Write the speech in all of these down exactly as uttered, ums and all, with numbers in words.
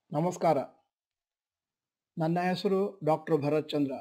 ನಮಸ್ಕಾರ. ನನ್ನ ಹೆಸರು ಡಾಕ್ಟರ್ ಭರತ್ ಚಂದ್ರ.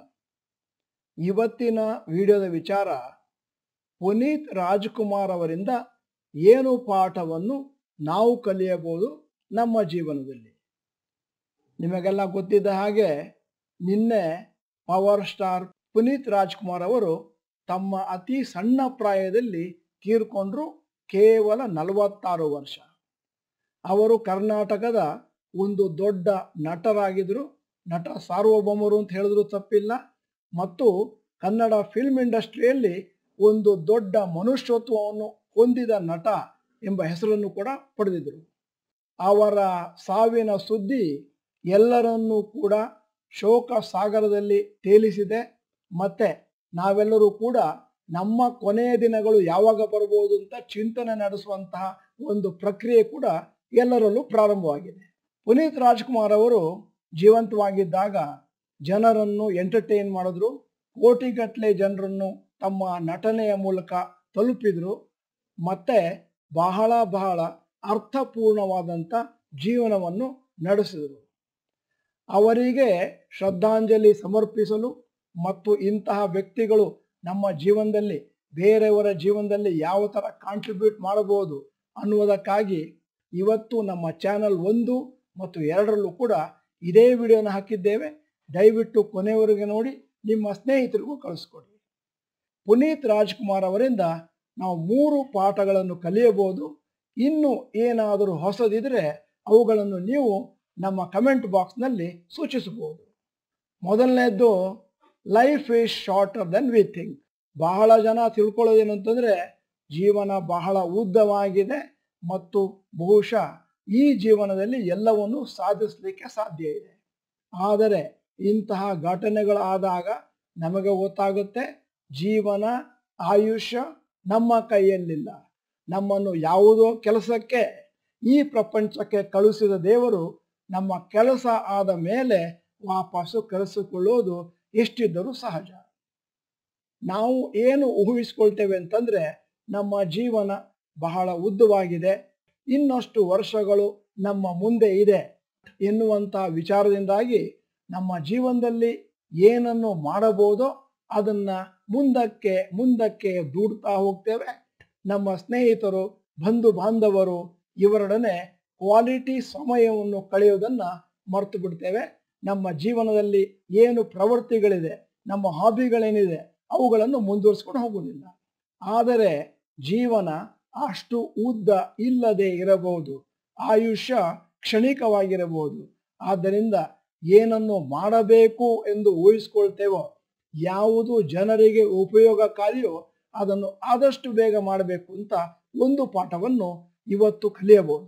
ಇವತ್ತಿನ ವಿಡಿಯೋದ ವಿಚಾರ ಪುನೀತ್ ರಾಜ್ಕುಮಾರ್ ಅವರಿಂದ ಏನು ಪಾಠವನ್ನು ನಾವು ಕಲಿಯಬಹುದು ನಮ್ಮ ಜೀವನದಲ್ಲಿ. ನಿಮಗೆಲ್ಲ ಗೊತ್ತಿದ್ದ ಹಾಗೆ ನಿನ್ನೆ ಪವರ್ ಸ್ಟಾರ್ ಪುನೀತ್ ರಾಜ್ಕುಮಾರ್ ಅವರು ತಮ್ಮ ಅತಿ ಸಣ್ಣ ಪ್ರಾಯದಲ್ಲಿ ತೀರ್ಕೊಂಡ್ರು. ಕೇವಲ ನಲವತ್ತಾರು ವರ್ಷ. ಅವರು ಕರ್ನಾಟಕದ ಒಂದು ದೊಡ್ಡ ನಟರಾಗಿದ್ದರು. ನಟ ಸಾರ್ವಭೌಮರು ಅಂತ ಹೇಳಿದ್ರು ತಪ್ಪಿಲ್ಲ. ಮತ್ತು ಕನ್ನಡ ಫಿಲ್ಮ್ ಇಂಡಸ್ಟ್ರಿಯಲ್ಲಿ ಒಂದು ದೊಡ್ಡ ಮನುಷ್ಯತ್ವವನ್ನು ಹೊಂದಿದ ನಟ ಎಂಬ ಹೆಸರನ್ನು ಕೂಡ ಪಡೆದಿದ್ದರು. ಅವರ ಸಾವಿನ ಸುದ್ದಿ ಎಲ್ಲರನ್ನೂ ಕೂಡ ಶೋಕ ಸಾಗರದಲ್ಲಿ ತೇಲಿಸಿದೆ. ಮತ್ತೆ ನಾವೆಲ್ಲರೂ ಕೂಡ ನಮ್ಮ ಕೊನೆಯ ದಿನಗಳು ಯಾವಾಗ ಬರ್ಬೋದು ಅಂತ ಚಿಂತನೆ ನಡೆಸುವಂತಹ ಒಂದು ಪ್ರಕ್ರಿಯೆ ಕೂಡ ಎಲ್ಲರಲ್ಲೂ ಪ್ರಾರಂಭವಾಗಿದೆ. ಪುನೀತ್ ರಾಜ್ಕುಮಾರ್ ಅವರು ಜೀವಂತವಾಗಿದ್ದಾಗ ಜನರನ್ನು ಎಂಟರ್ಟೈನ್ ಮಾಡಿದ್ರು. ಕೋಟಿಗಟ್ಟಲೆ ಜನರನ್ನು ತಮ್ಮ ನಟನೆಯ ಮೂಲಕ ತಲುಪಿದ್ರು. ಮತ್ತೆ ಬಹಳ ಬಹಳ ಅರ್ಥಪೂರ್ಣವಾದಂಥ ಜೀವನವನ್ನು ನಡೆಸಿದರು. ಅವರಿಗೆ ಶ್ರದ್ಧಾಂಜಲಿ ಸಮರ್ಪಿಸಲು ಮತ್ತು ಇಂತಹ ವ್ಯಕ್ತಿಗಳು ನಮ್ಮ ಜೀವನದಲ್ಲಿ ಬೇರೆಯವರ ಜೀವನದಲ್ಲಿ ಯಾವ ಥರ ಕಾಂಟ್ರಿಬ್ಯೂಟ್ ಮಾಡಬಹುದು ಅನ್ನುವುದಕ್ಕಾಗಿ ಇವತ್ತು ನಮ್ಮ ಚಾನಲ್ ಒಂದು ಮತ್ತು ಎರಡರಲ್ಲೂ ಕೂಡ ಇದೇ ವಿಡಿಯೋನ ಹಾಕಿದ್ದೇವೆ. ದಯವಿಟ್ಟು ಕೊನೆಯವರೆಗೆ ನೋಡಿ, ನಿಮ್ಮ ಸ್ನೇಹಿತರಿಗೂ ಕಳಿಸ್ಕೊಡಿ. ಪುನೀತ್ ರಾಜ್ಕುಮಾರ್ ಅವರಿಂದ ನಾವು ಮೂರು ಪಾಠಗಳನ್ನು ಕಲಿಯಬಹುದು. ಇನ್ನು ಏನಾದರೂ ಹೊಸದಿದ್ರೆ ಅವುಗಳನ್ನು ನೀವು ನಮ್ಮ ಕಮೆಂಟ್ ಬಾಕ್ಸ್ನಲ್ಲಿ ಸೂಚಿಸಬಹುದು. ಮೊದಲನೇದ್ದು, life is shorter than we think. ಬಹಳ ಜನ ತಿಳ್ಕೊಳ್ಳೋದೇನು ಅಂತಂದರೆ ಜೀವನ ಬಹಳ ಉದ್ದವಾಗಿದೆ ಮತ್ತು ಬಹುಶಃ ಈ ಜೀವನದಲ್ಲಿ ಎಲ್ಲವನ್ನು ಸಾಧಿಸಲಿಕ್ಕೆ ಸಾಧ್ಯ ಇದೆ. ಆದರೆ ಇಂತಹ ಘಟನೆಗಳಾದಾಗ ನಮಗೆ ಗೊತ್ತಾಗುತ್ತೆ ಜೀವನ ಆಯುಷ್ಯ ನಮ್ಮ ಕೈಯಲ್ಲಿಲ್ಲ. ನಮ್ಮನ್ನು ಯಾವುದೋ ಕೆಲಸಕ್ಕೆ ಈ ಪ್ರಪಂಚಕ್ಕೆ ಕಳುಹಿಸಿದ ದೇವರು ನಮ್ಮ ಕೆಲಸ ಆದ ಮೇಲೆ ವಾಪಸ್ಸು ಕರೆಸಿಕೊಳ್ಳೋದು ಎಷ್ಟಿದ್ದರೂ ಸಹಜ. ನಾವು ಏನು ಊಹಿಸ್ಕೊಳ್ತೇವೆ ಅಂತಂದರೆ ನಮ್ಮ ಜೀವನ ಬಹಳ ಉದ್ದವಾಗಿದೆ, ಇನ್ನಷ್ಟು ವರ್ಷಗಳು ನಮ್ಮ ಮುಂದೆ ಇದೆ ಎನ್ನುವಂಥ ವಿಚಾರದಿಂದಾಗಿ ನಮ್ಮ ಜೀವನದಲ್ಲಿ ಏನನ್ನು ಮಾಡಬಹುದೋ ಅದನ್ನು ಮುಂದಕ್ಕೆ ಮುಂದಕ್ಕೆ ದೂಡ್ತಾ ಹೋಗ್ತೇವೆ. ನಮ್ಮ ಸ್ನೇಹಿತರು, ಬಂಧು ಬಾಂಧವರು ಇವರೊಡನೆ ಕ್ವಾಲಿಟಿ ಸಮಯವನ್ನು ಕಳೆಯೋದನ್ನು ಮರೆತು ಬಿಡ್ತೇವೆ. ನಮ್ಮ ಜೀವನದಲ್ಲಿ ಏನು ಪ್ರವೃತ್ತಿಗಳಿದೆ, ನಮ್ಮ ಹಾಬಿಗಳೇನಿದೆ ಅವುಗಳನ್ನು ಮುಂದುವರಿಸ್ಕೊಂಡು ಹೋಗೋದಿಲ್ಲ. ಆದರೆ ಜೀವನ ಅಷ್ಟು ಉದ್ದ ಇಲ್ಲದೆ ಇರಬಹುದು, ಆಯುಷ್ಯ ಕ್ಷಣಿಕವಾಗಿರಬಹುದು. ಆದ್ದರಿಂದ ಏನನ್ನು ಮಾಡಬೇಕು ಎಂದು ಊಹಿಸ್ಕೊಳ್ತೇವೋ, ಯಾವುದು ಜನರಿಗೆ ಉಪಯೋಗಕಾರಿಯೋ ಅದನ್ನು ಆದಷ್ಟು ಬೇಗ ಮಾಡಬೇಕು ಅಂತ ಒಂದು ಪಾಠವನ್ನು ಇವತ್ತು ಕಲಿಯಬಹುದು.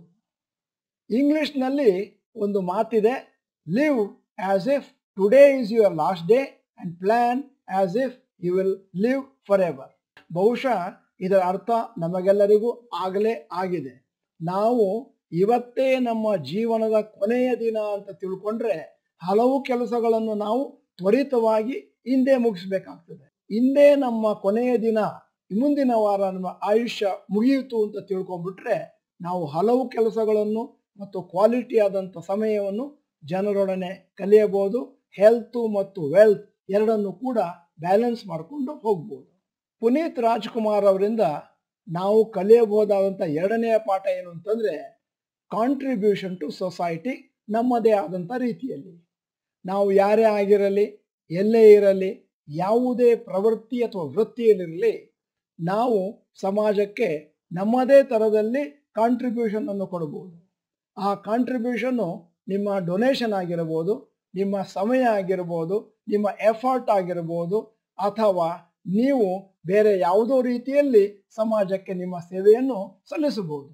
ಇಂಗ್ಲಿಷ್ನಲ್ಲಿ ಒಂದು ಮಾತಿದೆ, live as if today is your last day and plan as if you will live for ever. ಬಹುಶಃ ಇದರ ಅರ್ಥ ನಮಗೆಲ್ಲರಿಗೂ ಆಗಲೇ ಆಗಿದೆ. ನಾವು ಇವತ್ತೇ ನಮ್ಮ ಜೀವನದ ಕೊನೆಯ ದಿನ ಅಂತ ತಿಳ್ಕೊಂಡ್ರೆ ಹಲವು ಕೆಲಸಗಳನ್ನು ನಾವು ತ್ವರಿತವಾಗಿ ಹಿಂದೆ ಮುಗಿಸ್ಬೇಕಾಗ್ತದೆ. ಹಿಂದೆ ನಮ್ಮ ಕೊನೆಯ ದಿನ, ಮುಂದಿನ ವಾರ ನಮ್ಮ ಆಯುಷ್ಯ ಮುಗಿಯಿತು ಅಂತ ತಿಳ್ಕೊಂಡ್ಬಿಟ್ರೆ ನಾವು ಹಲವು ಕೆಲಸಗಳನ್ನು ಮತ್ತು ಕ್ವಾಲಿಟಿ ಆದಂಥ ಸಮಯವನ್ನು ಜನರೊಡನೆ ಕಲಿಯಬಹುದು. ಹೆಲ್ತು ಮತ್ತು ವೆಲ್ತ್ ಎರಡನ್ನು ಕೂಡ ಬ್ಯಾಲೆನ್ಸ್ ಮಾಡಿಕೊಂಡು ಹೋಗ್ಬೋದು. ಪುನೀತ್ ರಾಜ್ಕುಮಾರ್ ಅವರಿಂದ ನಾವು ಕಲಿಯಬಹುದಾದಂಥ ಎರಡನೆಯ ಪಾಠ ಏನು ಅಂತಂದರೆ ಕಾಂಟ್ರಿಬ್ಯೂಷನ್ ಟು ಸೊಸೈಟಿ. ನಮ್ಮದೇ ಆದಂಥ ರೀತಿಯಲ್ಲಿ ನಾವು ಯಾರೇ ಆಗಿರಲಿ, ಎಲ್ಲೇ ಇರಲಿ, ಯಾವುದೇ ಪ್ರವೃತ್ತಿ ಅಥವಾ ವೃತ್ತಿಯಲ್ಲಿರಲಿ, ನಾವು ಸಮಾಜಕ್ಕೆ ನಮ್ಮದೇ ಥರದಲ್ಲಿ ಕಾಂಟ್ರಿಬ್ಯೂಷನ್ ಅನ್ನು ಕೊಡಬಹುದು. ಆ ಕಾಂಟ್ರಿಬ್ಯೂಷನ್ನು ನಿಮ್ಮ ಡೊನೇಷನ್ ಆಗಿರ್ಬೋದು, ನಿಮ್ಮ ಸಮಯ ಆಗಿರ್ಬೋದು, ನಿಮ್ಮ ಎಫರ್ಟ್ ಆಗಿರ್ಬೋದು, ಅಥವಾ ನೀವು ಬೇರೆ ಯಾವುದೋ ರೀತಿಯಲ್ಲಿ ಸಮಾಜಕ್ಕೆ ನಿಮ್ಮ ಸೇವೆಯನ್ನು ಸಲ್ಲಿಸಬಹುದು.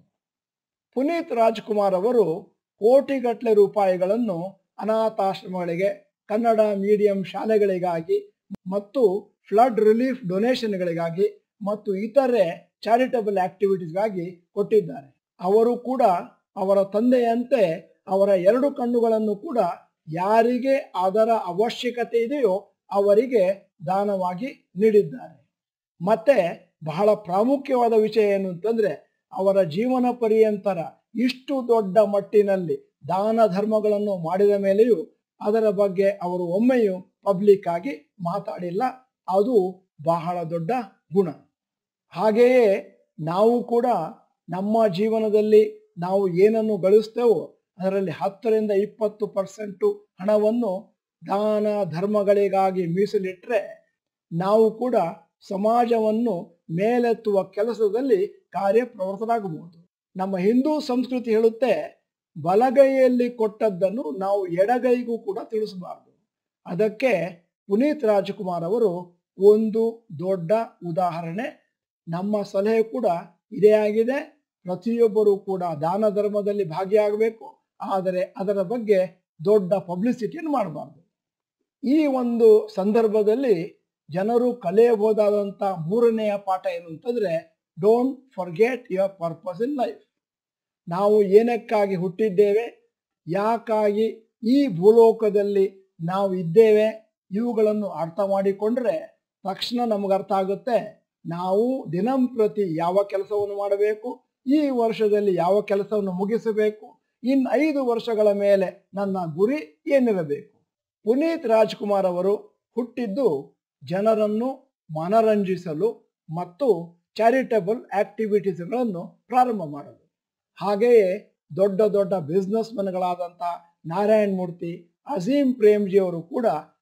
ಪುನೀತ್ ರಾಜ್ಕುಮಾರ್ ಅವರು ಕೋಟಿಗಟ್ಟಲೆ ರೂಪಾಯಿಗಳನ್ನು ಅನಾಥಾಶ್ರಮಗಳಿಗೆ, ಕನ್ನಡ ಮೀಡಿಯಂ ಶಾಲೆಗಳಿಗಾಗಿ ಮತ್ತು ಫ್ಲಡ್ ರಿಲೀಫ್ ಡೊನೇಷನ್ಗಳಿಗಾಗಿ ಮತ್ತು ಇತರೆ ಚಾರಿಟಬಲ್ ಆಕ್ಟಿವಿಟೀಸ್ಗಾಗಿ ಕೊಟ್ಟಿದ್ದಾರೆ. ಅವರು ಕೂಡ ಅವರ ತಂದೆಯಂತೆ ಅವರ ಎರಡು ಕಣ್ಣುಗಳನ್ನು ಕೂಡ ಯಾರಿಗೆ ಅದರ ಅವಶ್ಯಕತೆ ಇದೆಯೋ ಅವರಿಗೆ ದಾನವಾಗಿ ನೀಡಿದ್ದಾರೆ. ಮತ್ತೆ ಬಹಳ ಪ್ರಾಮುಖ್ಯವಾದ ವಿಷಯ ಏನು ಅಂತಂದರೆ ಅವರ ಜೀವನ ಪರ್ಯಂತರ ಇಷ್ಟು ದೊಡ್ಡ ಮಟ್ಟಿನಲ್ಲಿ ದಾನ ಧರ್ಮಗಳನ್ನು ಮಾಡಿದ ಮೇಲೆಯೂ ಅದರ ಬಗ್ಗೆ ಅವರು ಒಮ್ಮೆಯೂ ಪಬ್ಲಿಕ್ ಆಗಿ ಮಾತಾಡಿಲ್ಲ. ಅದು ಬಹಳ ದೊಡ್ಡ ಗುಣ. ಹಾಗೆಯೇ ನಾವು ಕೂಡ ನಮ್ಮ ಜೀವನದಲ್ಲಿ ನಾವು ಏನನ್ನು ಗಳಿಸ್ತೇವೋ ಅದರಲ್ಲಿ ಹತ್ತರಿಂದ ಇಪ್ಪತ್ತು ಪರ್ಸೆಂಟು ಹಣವನ್ನು ದಾನ ಧರ್ಮಗಳಿಗಾಗಿ ಮೀಸಲಿಟ್ಟರೆ ನಾವು ಕೂಡ ಸಮಾಜವನ್ನು ಮೇಲೆತ್ತುವ ಕೆಲಸದಲ್ಲಿ ಕಾರ್ಯಪ್ರವೃತ್ತರಾಗಬಹುದು. ನಮ್ಮ ಹಿಂದೂ ಸಂಸ್ಕೃತಿ ಹೇಳುತ್ತೆ, ಬಲಗೈಯಲ್ಲಿ ಕೊಟ್ಟದ್ದನ್ನು ನಾವು ಎಡಗೈಗೂ ಕೂಡ ತಿಳಿಸಬಾರದು. ಅದಕ್ಕೆ ಪುನೀತ್ ರಾಜ್ಕುಮಾರ್ ಅವರು ಒಂದು ದೊಡ್ಡ ಉದಾಹರಣೆ. ನಮ್ಮ ಸಲಹೆ ಕೂಡ ಇದೇ ಆಗಿದೆ. ಪ್ರತಿಯೊಬ್ಬರೂ ಕೂಡ ದಾನ ಧರ್ಮದಲ್ಲಿ ಭಾಗಿಯಾಗಬೇಕು, ಆದರೆ ಅದರ ಬಗ್ಗೆ ದೊಡ್ಡ ಪಬ್ಲಿಸಿಟಿಯನ್ನು ಮಾಡಬಾರ್ದು. ಈ ಒಂದು ಸಂದರ್ಭದಲ್ಲಿ ಜನರು ಕಲಿಯಬಹುದಾದಂಥ ಮೂರನೆಯ ಪಾಠ ಏನು ಅಂತಂದರೆ, don't forget your purpose in life. ನಾವು ಏನಕ್ಕಾಗಿ ಹುಟ್ಟಿದ್ದೇವೆ, ಯಾಕಾಗಿ ಈ ಭೂಲೋಕದಲ್ಲಿ ನಾವು ಇದ್ದೇವೆ, ಇವುಗಳನ್ನು ಅರ್ಥ ಮಾಡಿಕೊಂಡ್ರೆ ತಕ್ಷಣ ನಮಗೆ ಅರ್ಥ ಆಗುತ್ತೆ ನಾವು ದಿನಂಪ್ರತಿ ಯಾವ ಕೆಲಸವನ್ನು ಮಾಡಬೇಕು, ಈ ವರ್ಷದಲ್ಲಿ ಯಾವ ಕೆಲಸವನ್ನು ಮುಗಿಸಬೇಕು, ಇನ್ನು ಐದು ವರ್ಷಗಳ ಮೇಲೆ ನನ್ನ ಗುರಿ ಏನಿರಬೇಕು. ಪುನೀತ್ ರಾಜ್ಕುಮಾರ್ ಅವರು ಹುಟ್ಟಿದ್ದು ಜನರನ್ನು ಮನರಂಜಿಸಲು ಮತ್ತು ಚಾರಿಟಬಲ್ ಆಕ್ಟಿವಿಟೀಸ್ಗಳನ್ನು ಪ್ರಾರಂಭ ಮಾಡಲು. ಹಾಗೆಯೇ ದೊಡ್ಡ ದೊಡ್ಡ ಬಿಸ್ನೆಸ್ ಮನ್ಗಳಾದಂಥ ನಾರಾಯಣ್ ಮೂರ್ತಿ, ಅಜೀಂ ಪ್ರೇಮ್ಜಿಯವರು ಕೂಡ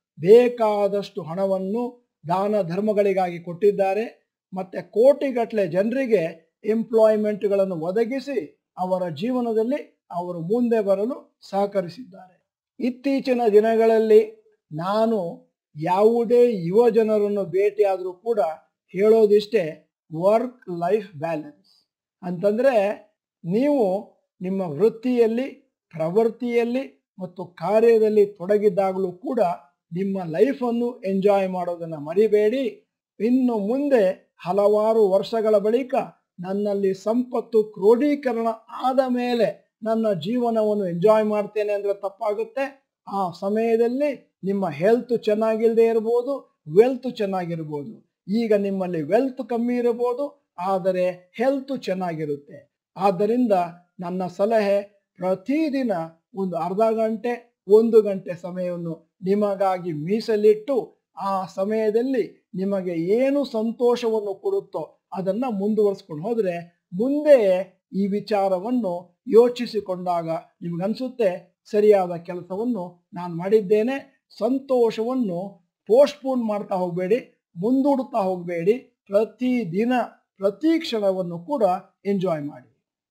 ಬೇಕಾದಷ್ಟು ಹಣವನ್ನು ದಾನ ಧರ್ಮಗಳಿಗಾಗಿ ಕೊಟ್ಟಿದ್ದಾರೆ ಮತ್ತು ಕೋಟಿಗಟ್ಟಲೆ ಜನರಿಗೆ ಎಂಪ್ಲಾಯ್ಮೆಂಟ್ಗಳನ್ನು ಒದಗಿಸಿ ಅವರ ಜೀವನದಲ್ಲಿ ಅವರು ಮುಂದೆ ಬರಲು ಸಹಕರಿಸಿದ್ದಾರೆ. ಇತ್ತೀಚಿನ ದಿನಗಳಲ್ಲಿ ನಾನು ಯಾವುದೇ ಯುವ ಜನರನ್ನು ಭೇಟಿಯಾದರೂ ಕೂಡ ಹೇಳೋದಿಷ್ಟೇ, ವರ್ಕ್ ಲೈಫ್ ಬ್ಯಾಲೆನ್ಸ್ ಅಂತಂದರೆ ನೀವು ನಿಮ್ಮ ವೃತ್ತಿಯಲ್ಲಿ, ಪ್ರವೃತ್ತಿಯಲ್ಲಿ ಮತ್ತು ಕಾರ್ಯದಲ್ಲಿ ತೊಡಗಿದ್ದಾಗಲೂ ಕೂಡ ನಿಮ್ಮ ಲೈಫನ್ನು ಎಂಜಾಯ್ ಮಾಡೋದನ್ನು ಮರಿಬೇಡಿ. ಇನ್ನು ಮುಂದೆ ಹಲವಾರು ವರ್ಷಗಳ ಬಳಿಕ ನನ್ನಲ್ಲಿ ಸಂಪತ್ತು ಕ್ರೋಢೀಕರಣ ಆದ ಮೇಲೆ ನನ್ನ ಜೀವನವನ್ನು ಎಂಜಾಯ್ ಮಾಡ್ತೇನೆ ಅಂದರೆ ತಪ್ಪಾಗುತ್ತೆ. ಆ ಸಮಯದಲ್ಲಿ ನಿಮ್ಮ ಹೆಲ್ತ್ ಚೆನ್ನಾಗಿಲ್ಲದೆ ಇರ್ಬೋದು, ವೆಲ್ತ್ ಚೆನ್ನಾಗಿರ್ಬೋದು. ಈಗ ನಿಮ್ಮಲ್ಲಿ ವೆಲ್ತ್ ಕಮ್ಮಿ ಇರಬಹುದು, ಆದರೆ ಹೆಲ್ತ್ ಚೆನ್ನಾಗಿರುತ್ತೆ. ಆದ್ದರಿಂದ ನನ್ನ ಸಲಹೆ, ಪ್ರತಿದಿನ ಒಂದು ಅರ್ಧ ಗಂಟೆ ಒಂದು ಗಂಟೆ ಸಮಯವನ್ನು ನಿಮಗಾಗಿ ಮೀಸಲಿಟ್ಟು ಆ ಸಮಯದಲ್ಲಿ ನಿಮಗೆ ಏನು ಸಂತೋಷವನ್ನು ಕೊಡುತ್ತೋ ಅದನ್ನು ಮುಂದುವರಿಸ್ಕೊಂಡು ಹೋದರೆ ಮುಂದೆ ಈ ವಿಚಾರವನ್ನು ಯೋಚಿಸಿಕೊಂಡಾಗ ನಿಮಗನ್ಸುತ್ತೆ ಸರಿಯಾದ ಕೆಲಸವನ್ನು ನಾನು ಮಾಡಿದ್ದೇನೆ. ಸಂತೋಷವನ್ನು ಪೋಸ್ಟ್ಪೋನ್ ಮಾಡ್ತಾ ಹೋಗಬೇಡಿ, ಮುಂದೂಡುತ್ತಾ ಹೋಗಬೇಡಿ. ಪ್ರತಿದಿನ ಪ್ರತಿ ಕ್ಷಣವನ್ನು ಕೂಡ ಎಂಜಾಯ್ ಮಾಡಿ.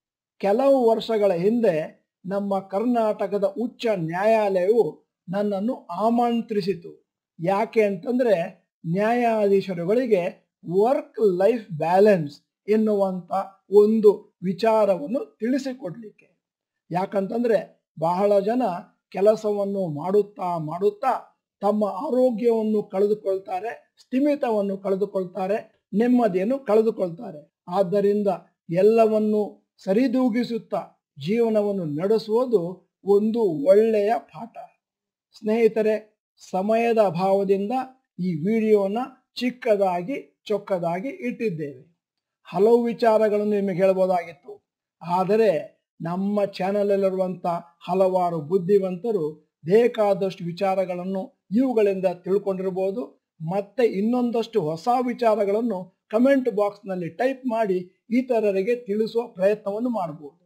ಕೆಲವು ವರ್ಷಗಳ ಹಿಂದೆ ನಮ್ಮ ಕರ್ನಾಟಕದ ಉಚ್ಚ ನ್ಯಾಯಾಲಯವು ನನ್ನನ್ನು ಆಮಂತ್ರಿಸಿತು. ಯಾಕೆ ಅಂತಂದರೆ ನ್ಯಾಯಾಧೀಶರುಗಳಿಗೆ ವರ್ಕ್ ಲೈಫ್ ಬ್ಯಾಲೆನ್ಸ್ ಎನ್ನುವಂಥ ಒಂದು ವಿಚಾರವನ್ನು ತಿಳಿಸಿಕೊಡ್ಲಿಕ್ಕೆ. ಯಾಕಂತಂದರೆ ಬಹಳ ಜನ ಕೆಲಸವನ್ನು ಮಾಡುತ್ತಾ ಮಾಡುತ್ತಾ ತಮ್ಮ ಆರೋಗ್ಯವನ್ನು ಕಳೆದುಕೊಳ್ತಾರೆ, ಸ್ಥಿಮಿತವನ್ನು ಕಳೆದುಕೊಳ್ತಾರೆ, ನೆಮ್ಮದಿಯನ್ನು ಕಳೆದುಕೊಳ್ತಾರೆ. ಆದ್ದರಿಂದ ಎಲ್ಲವನ್ನು ಸರಿದೂಗಿಸುತ್ತಾ ಜೀವನವನ್ನು ನಡೆಸುವುದು ಒಂದು ಒಳ್ಳೆಯ ಪಾಠ. ಸ್ನೇಹಿತರೆ, ಸಮಯದ ಅಭಾವದಿಂದ ಈ ವಿಡಿಯೋನ ಚಿಕ್ಕದಾಗಿ ಚೊಕ್ಕದಾಗಿ ಇಟ್ಟಿದ್ದೇವೆ. ಹಲವು ವಿಚಾರಗಳನ್ನು ನಿಮಗೆ ಹೇಳ್ಬೋದಾಗಿತ್ತು, ಆದರೆ ನಮ್ಮ ಚಾನಲಲ್ಲಿರುವಂಥ ಹಲವಾರು ಬುದ್ಧಿವಂತರು ಬೇಕಾದಷ್ಟು ವಿಚಾರಗಳನ್ನು ಇವುಗಳಿಂದ ತಿಳ್ಕೊಂಡಿರ್ಬೋದು. ಮತ್ತೆ ಇನ್ನೊಂದಷ್ಟು ಹೊಸ ವಿಚಾರಗಳನ್ನು ಕಮೆಂಟ್ ಬಾಕ್ಸ್ನಲ್ಲಿ ಟೈಪ್ ಮಾಡಿ ಇತರರಿಗೆ ತಿಳಿಸುವ ಪ್ರಯತ್ನವನ್ನು ಮಾಡಬಹುದು.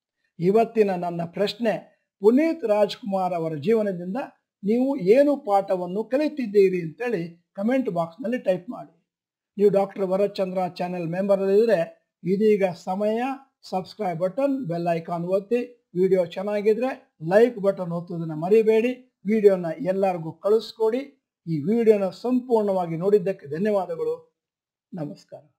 ಇವತ್ತಿನ ನನ್ನ ಪ್ರಶ್ನೆ, ಪುನೀತ್ ರಾಜ್ಕುಮಾರ್ ಅವರ ಜೀವನದಿಂದ ನೀವು ಏನು ಪಾಠವನ್ನು ಕಲಿತಿದ್ದೀರಿ ಅಂತೇಳಿ ಕಮೆಂಟ್ ಬಾಕ್ಸ್ನಲ್ಲಿ ಟೈಪ್ ಮಾಡಿ. ನೀವು doctor Bharat Chandra channel member ಇದ್ದರೆ ಇದೀಗ ಸಮಯ. ಸಬ್ಸ್ಕ್ರೈಬ್ ಬಟನ್, ಬೆಲ್ ಐಕಾನ್ ಒತ್ತಿ. ವಿಡಿಯೋ ಚೆನ್ನಾಗಿದ್ರೆ ಲೈಕ್ ಬಟನ್ ಒತ್ತುವುದನ್ನು ಮರಿಬೇಡಿ. ವಿಡಿಯೋನ ಎಲ್ಲರಿಗೂ ಕಳಿಸ್ಕೊಡಿ. ಈ ವಿಡಿಯೋನ ಸಂಪೂರ್ಣವಾಗಿ ನೋಡಿದ್ದಕ್ಕೆ ಧನ್ಯವಾದಗಳು. ನಮಸ್ಕಾರ.